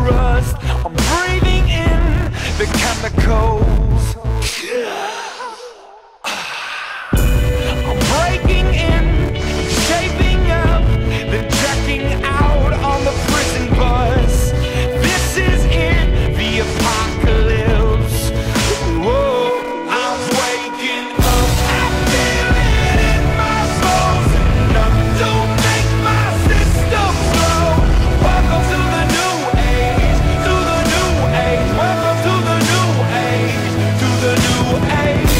rust. I'm breathing in the chemicals. I'm breaking in, shaping up, then checking out on the prison bus. This is it, the apocalypse. Whoa, I'm waking up. I feel it in my bones, enough to make my system blow. Welcome to the new age, to the new age. Welcome to the new age, to the new age.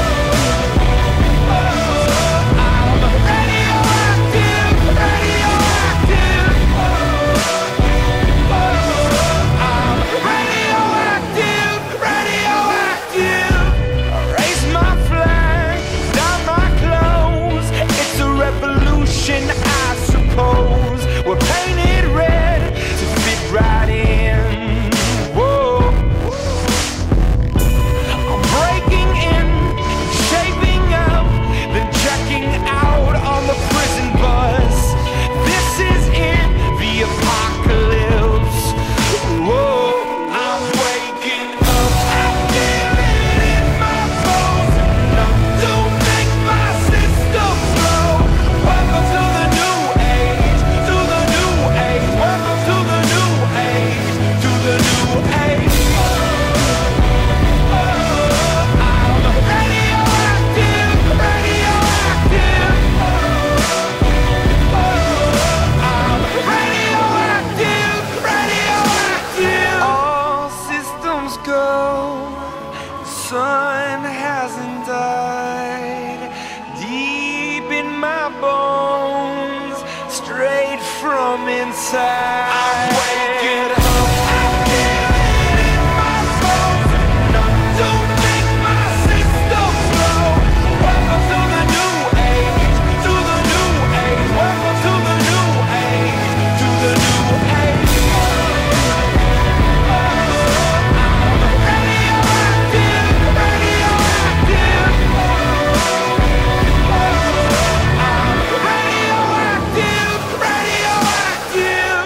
I'm radioactive, radioactive. I'm radioactive, radioactive. I raise my flag, down my clothes. It's a revolution, I suppose. We're painted red to fit right in. Whoa. I'm breaking in, shaping up, then checking out on the prison bus. This is it, the apocalypse. Whoa, I'm waking up. I feel it in my bones, enough to make my system blow. Welcome to the new age, to the new age. Welcome to the new age, to the new age. I'm radioactive, radioactive. I'm radioactive, radioactive. All systems go. Sun hasn't died. Deep in my bones, straight from inside. I'm waking up. I feel it in my bones, enough to make my system blow. Welcome to the new age, to the new age. Welcome to the new age, to the new age. I'm radioactive, radioactive. I'm radioactive, radioactive.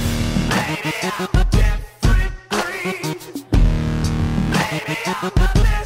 I'm a different breed. Maybe I'm a